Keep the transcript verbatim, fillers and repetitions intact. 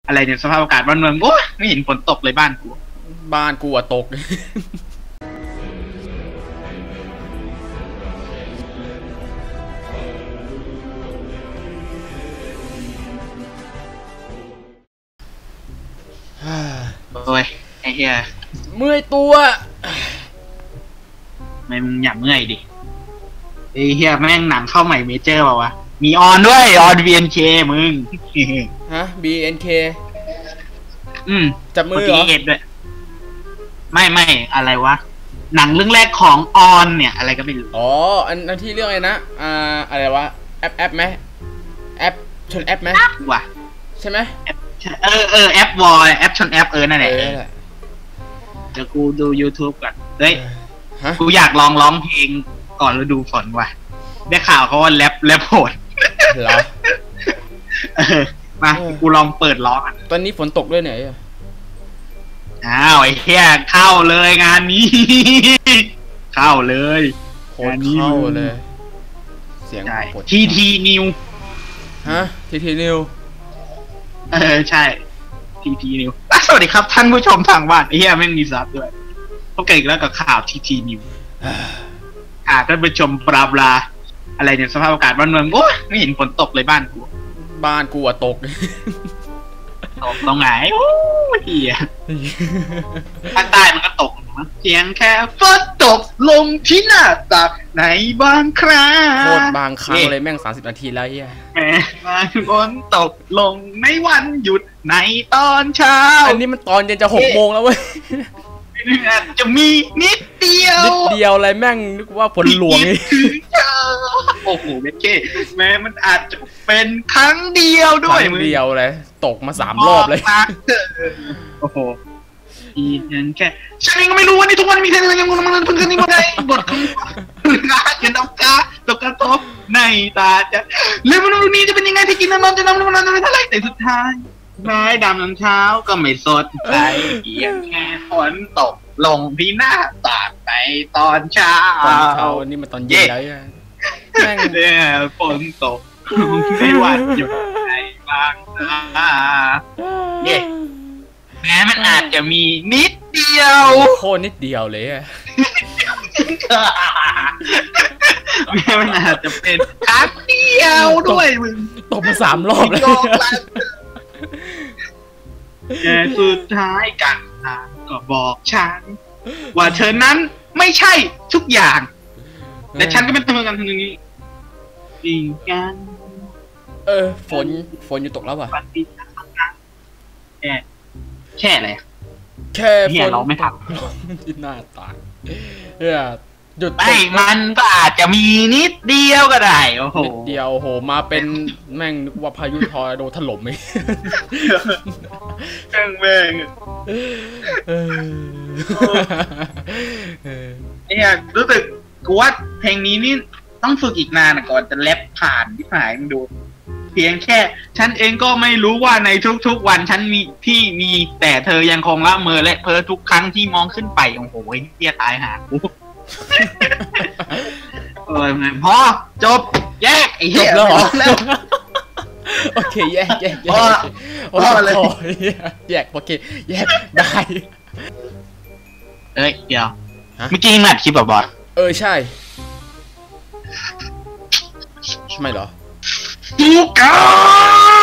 อะไรเนี่ยสภาพอากาศบ้านเมืองโอ้ยไม่เห็นฝนตกเลยบ้านกูบ้านกูอะตกโอ้ยไอ้เหี้ยเมื่อยตัวไม่มึงอย่าเมื่อยดิไอ้เหี้ยแม่งหนังเข้าใหม่เมเจอร์เปล่าวะมีออนด้วยออนบีเอ็นเคมึงฮะ บี เอ็น เคอืมจับมือเหรอด้วยไม่ไม่อะไรวะหนังเรื่องแรกของออนเนี่ยอะไรก็ไม่รู้อ๋ออันนั้นที่เรื่องอะไรนะอ่าอะไรวะแอปแอปไหมแอปชนแอปไหมวะใช่ไหมเออเออแอปวอลแอปชนแอปเออนั่นแหละเดี๋ยวกูดู YouTube ก่อนเฮ้ยกูอยากลองร้องเพลงก่อนฤดูฝนว่ะได้ข่าวเขาว่าแรปแรปโหดเหรอเออมากูลองเปิดร้องอ่ะตอนนี้ฝนตกด้วยไหนอ่ะอ้าวไอ้แค่เข้าเลยงานนี้เข้าเลยงานนี้เข้าเลยเสียงทีทีนิวฮะทีทีนิวเออใช่ทีทีนิวสวัสดีครับท่านผู้ชมทางบ้านไอ้เหี้ยแม่งมีซับด้วยพบกันอีกแล้วกับข่าวทีทีนิวอ่าท่านผู้ชมปลาปลาอะไรเนี่ยสภาพอากาศบ้านเมืองโอ้ยไม่เห็นฝนตกเลยบ้านกูบ้านกูอะตกตกตรงไหนโอ้ยเหี้ยภาคใต้มันก็ตกเพียงแค่ฝนตกลงที่หน้าต่างในบางครั้งโคตรบางครั้งเลยแม่งสามสิบนาทีแล้วเฮียแม่บางฝนตกลงในวันหยุดในตอนเช้าอันนี้มันตอนเย็นจะหกโมงแล้วเว้ยจะมีนิดเดียวนิดเดียวอะไรแม่งนึกว่าฝนหลวงโอ้โหเมเก้แม้มันอาจจะเป็นครั้งเดียวด้วยครั้งเดียวเลยตกมาสามรอบเลยโอ้โหอีนั่นแค่ฉันเองก็ไม่รู้ว่านี่ทุกวันมีใครยังมันมันเพิ่งขึ้นนี่มาได้บทของงานยันดอกกาดอกกระทบในตาจะเรื่องมนุษย์นี้จะเป็นยังไงที่กินนอนจะนำนอนเท่าไรแต่สุดท้ายแม้ดำน้ำเช้าก็ไม่สดใสเพียงแค่ฝนตกลงที่หน้าต่างในตอนเช้าตอนเช้านี่มันตอนเย็นแล้วแม่งเนี่ยฝนตกไม่หวั่นหยุดในบางนาเย่แม้มันอาจจะมีนิดเดียวโคตรนิดเดียวเลยแม้มันอาจจะเป็นครั้งเดียวด้วยมึงตกมาสามรอบแล้วแต่สุดท้ายกันก็บอกฉันว่าเธอนั้นไม่ใช่ทุกอย่างและฉันก็เป็นตัวกันทางนี้จริงกันเออฝนฝนอยู่ตกแล้วป่ะแค่แค่อะไรแค่ฝนเราไม่ทักที่หน้าตาเนี่ยหยุดไม่มันก็อาจจะมีนิดเดียวก็ได้โอ้โหนิดเดียวโหมาเป็นแม่งนึกว่าพายุทอร์นาโดถล่มไหมแม่งแม่งเนี่ยรู้สึกกูว่าเพลงนี้นี่ต้องฝึกอีกนานก่อนจะแรปผ่านที่หายมึงดูเพียงแค่ฉันเองก็ไม่รู้ว่าในทุกๆวันฉันมีที่มีแต่เธอยังคงละเมอและเพ้อทุกครั้งที่มองขึ้นไปโอ้โหเหี้ยตายหากูเออพอจบแยกไอ้เหี้ยแล้วโอเคแยกแยกแยกพอเลยแยกโอเคแยกได้เอ้ยเดี๋ยวเมื่อกี้นัดคลิปแบบบอสเออใช่ใช่ไหมเหรอดูกัน